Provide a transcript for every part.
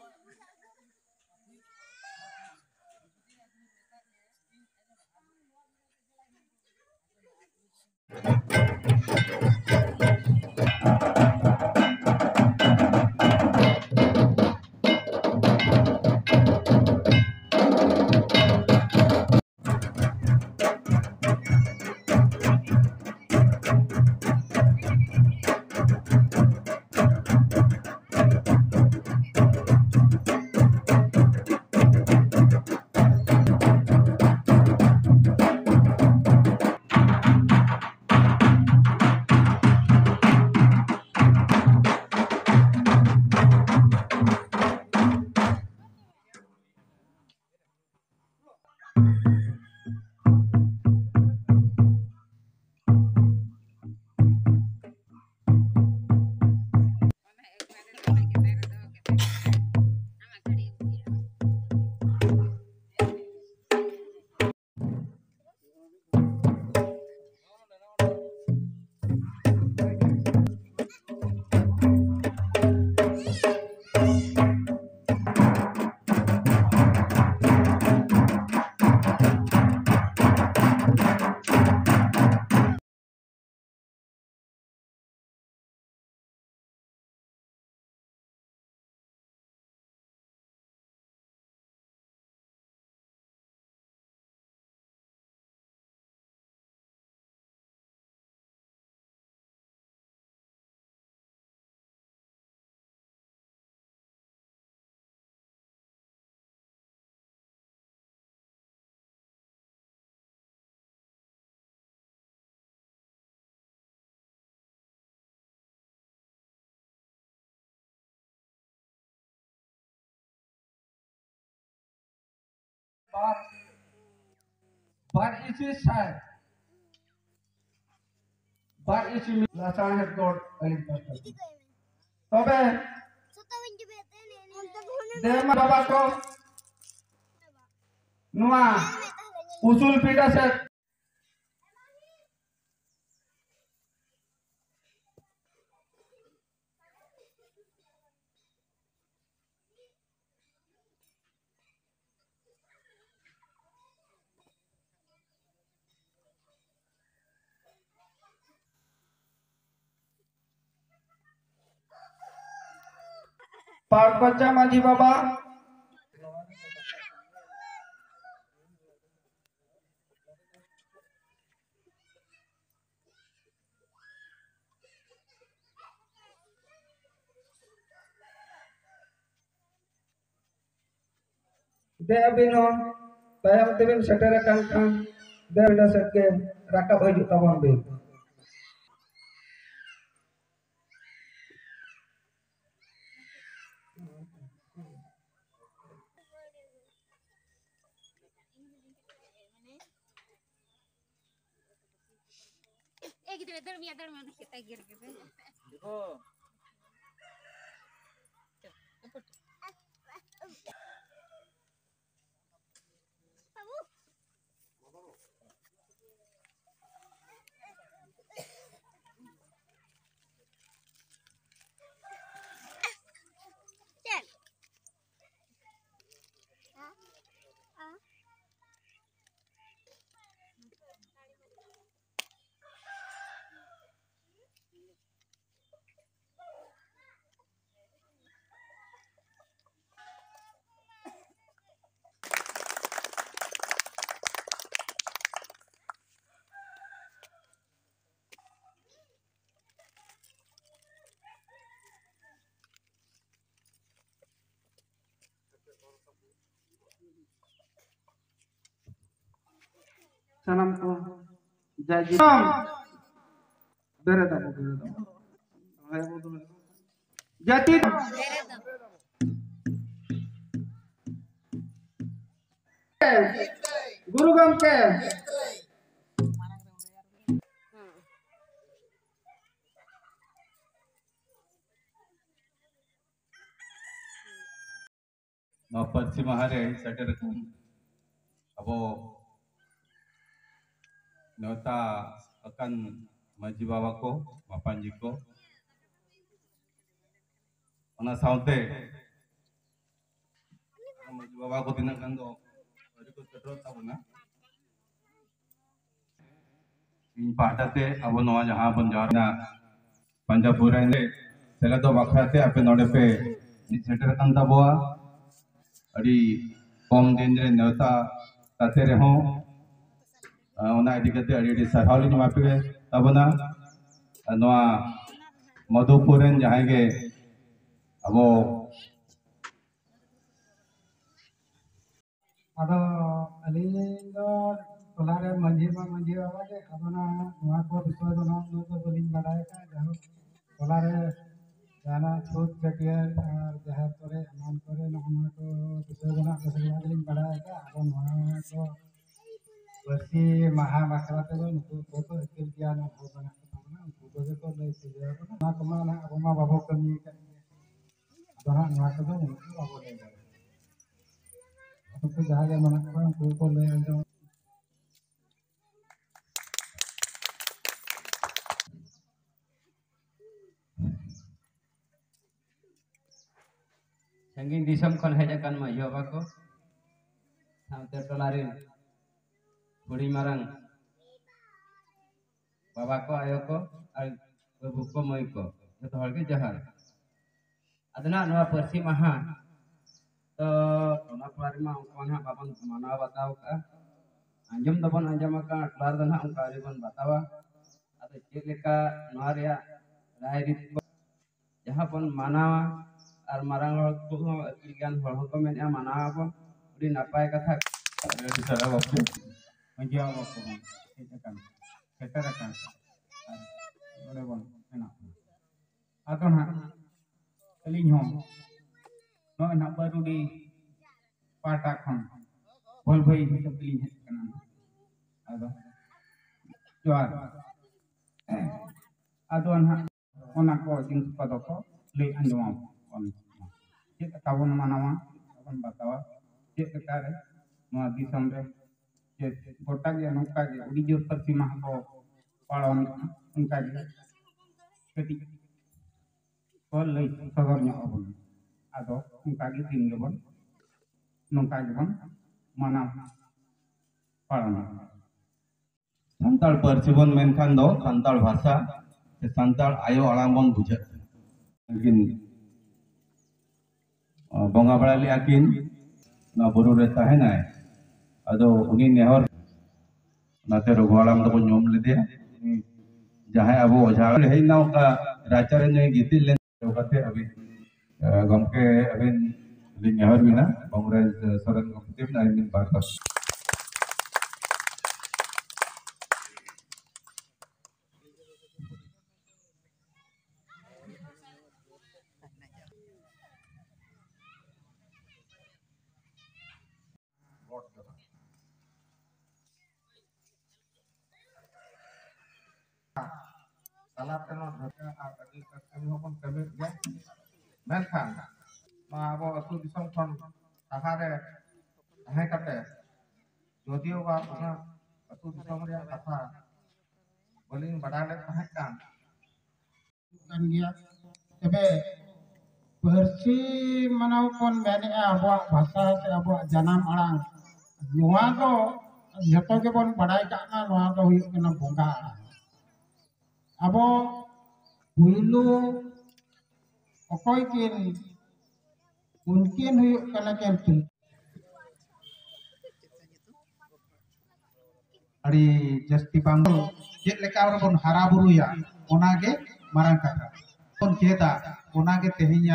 bar isi sai bar isi lasan headboard alin pastor tobe dema baba ko nuwa usul pita set Parkocha Maji Baba de abino tayam tebin setera kan de benda setke rakab haju tabon be gitu dormi kita gitu. oh salam ko jaji bere damo jati guru gomke Pachima Hare Saturday Abo Nota akan Maji Baba ko Mapanji ko ona saute बाबा को तीना गान दो अरे को shutter ताबना इन पाटाते अब नवा जहां बन जाना पंजाबपुर रे सेला दो बखराते आपे नोडे पे सेटर कान ताबोआ अड़ी कम दिन रे नेता ताते रे हो ओना इदी कते अड़ी सरहावली मापे ताबना नवा मधुपुर रेन जहां के अब अदो अलीन दो टोलारे मंझी बाबा के अदोना नवा को विषय दो न तो बलिन बड़ाय का जहो टोलारे जाना छूट चटियर और जहां करे अमान करे न को विषय दो न बलिन बड़ाय का अदो नवा को वर्षी महा माखराते दो नुको को स्किल ज्ञान हो बना ना उनको तो लई से ना कमाना अब मा बाबू कमी का अदो नवा को दो बाबू ले जाए तो जहां मना को ले जाओ संगीन दिसम खन हेज अकान माइयो बाबा को सावते टोलारे बुढ़ी मारंग बाबा को आयो को और बाबू को मई को जो हर के जहार अदना नवा परसी महा तो टोला टोलारे मा कोन हा बाबन माना बताओ का अंजम दबन अंजम का टोलार दन हा उनका रिबन बतावा अद चेक लेका नवा रे राय रीत जहां पन मानावा और मारांग को ज्ञान को मेना माना उड़ी नापाय कथा सारा बापे मंजिया बापो हेजकान सेटरकान ओरे बन एना आतो ना अलिन हम नो ना बरुडी पाटा खन बोल भाई सब लिन हेजकान आदो जोर आदो ना ओना को जिन पद को ले अंजमा चेक ताबन मानावा ताबन बतावा चेक कार नवा दिसम रे चेक गोटा के नौका के उड़ी जोर पर सीमा को पालन उनका के कटी को ले सगर nya अबन आदो उनका के दिन गेबन नौका गेबन माना पालन संताल परसिबन मेनखान दो संताल भाषा से संताल आयो आड़ांग बन बुझा लेकिन बंगा बड़ा ले आकिन ना बुरु रे तहनाय अदो उनी नेहर नाते रघुवाड़ाम दो ñom लेदे जहां अब ओझा हे नाव का राचारे ने गितिल ले ओकाते अभी गमके अभी लि नेहर बिना कांग्रेस सरन गमके ना इन बात salah kena ada lagi kami pun kami ya menkan ma abo asu disong kon sahare hai kate jodio ba ona asu disong ria katha bolin badale tahakan kan dia tebe persi manau kon mene abo bahasa se abo janam alang nuwa do jhato ke bon badai ka na nuwa do huyuk kana bonga abo puyulu okoy kin mungkin huyuk kana kentu ari jasti bangol jet leka bon hara buru ya onage marang kata pon cheta onage tehinya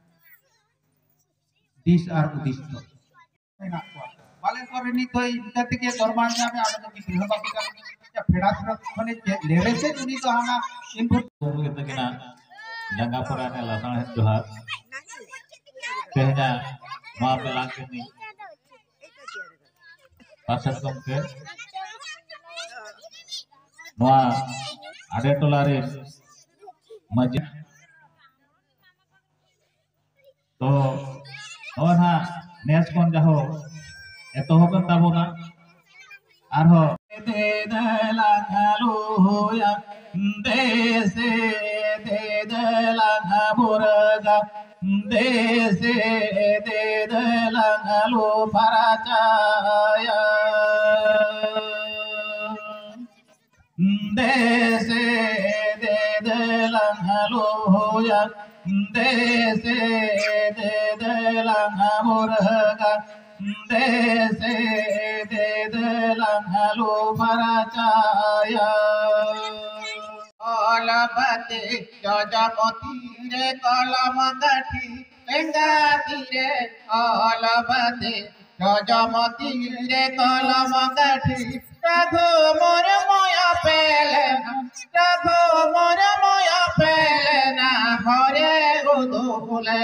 dis ar udis to enak kuat balen kore ni toy dikate ke dormanya me ada ki gृह बाकी का या फेड़ा माने लेरे से उनी तो हना input gitu kena jaga purane lasang het johar tehnya ma pelang ini pasar komke noa ade tolare majid to ona nes kon jaho eto hoben tabona arho de dalangaluya dese de dalangaburga dese de dalangalu paracaya dese de lang haluya dese de lang murga dese de lang halu paracaya Olabate jajamati re kalamagati engati re olabate jajamati re kalamagati raghu mor moya pelena raghu mor moya pelena hare udule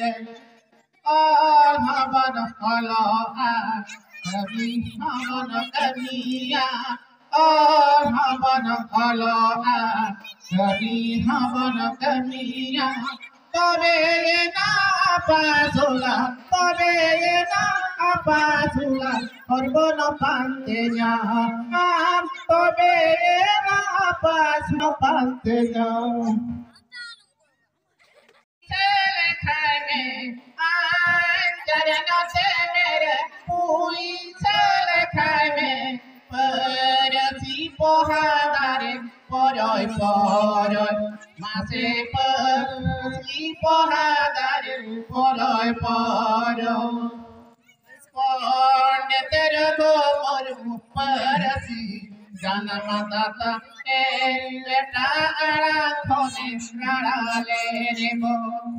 havan hala kami havan kamiya havan hala kami havan kamiya tobe na pasula korbono pantenya tobe na pasula pantenya Chale khane anjarana se mere pui chale khane parasi pohadare poroi mase parasi pohadare poroi Ponde tere go mor parasi jana matata eta ara khone rarale re go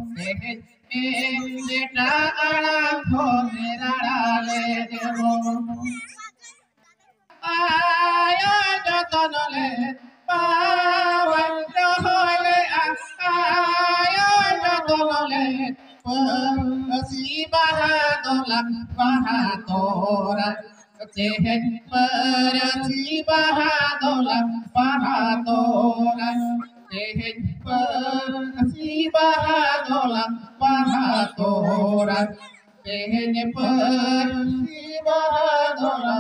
eta ara khone rarale re go aya jotonole pawan johole aya jotonole pasi bahadola tehen perasi bahadola tehen perasi bahadola tehen perasi bahadola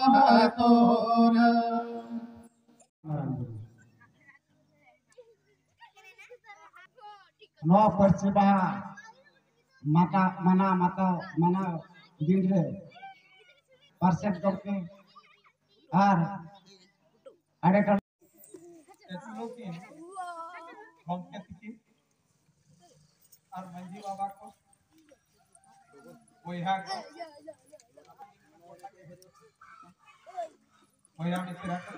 no persibaha mata mana दिन रे percent करके और अड़े कर और मंजी बाबा को कोइहा में सिरा को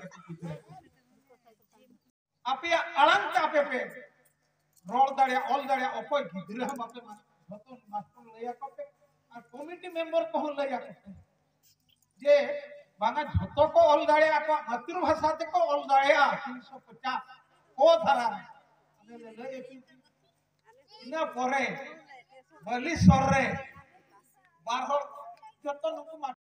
आपे अलंग आपे पे रोल दाड़िया ऑल दाड़िया ओपय गिदरे हम आपे जतो मास्टर लया को पे और कमिटी मेंबर को लया को जे बांगा जतो को ऑल दाड़िया को मातृभाषा ते को ऑल दाड़िया 350 को धारा इना परे बली सररे बारह जतो नुकु